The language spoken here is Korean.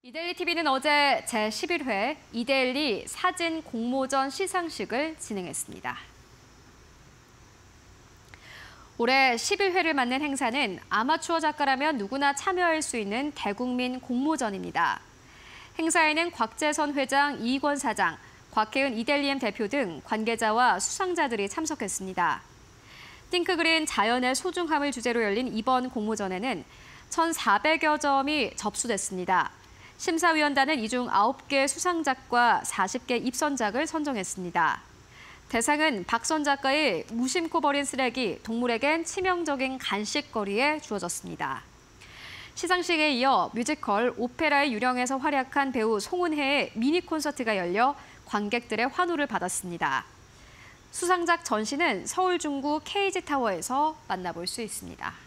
이데일리 TV는 어제 제11회 이데일리 사진 공모전 시상식을 진행했습니다. 올해 11회를 맞는 행사는 아마추어 작가라면 누구나 참여할 수 있는 대국민 공모전입니다. 행사에는 곽재선 회장, 이익원 사장, 곽혜은 이데일리엠 대표 등 관계자와 수상자들이 참석했습니다. 띵크그린 자연의 소중함을 주제로 열린 이번 공모전에는 1,400여 점이 접수됐습니다. 심사위원단은 이 중 9개 수상작과 40개 입선작을 선정했습니다. 대상은 박선 작가의 무심코 버린 쓰레기, 동물에겐 치명적인 간식거리에 주어졌습니다. 시상식에 이어 뮤지컬 오페라의 유령에서 활약한 배우 송은혜의 미니 콘서트가 열려 관객들의 환호를 받았습니다. 수상작 전시는 서울 중구 KG타워에서 만나볼 수 있습니다.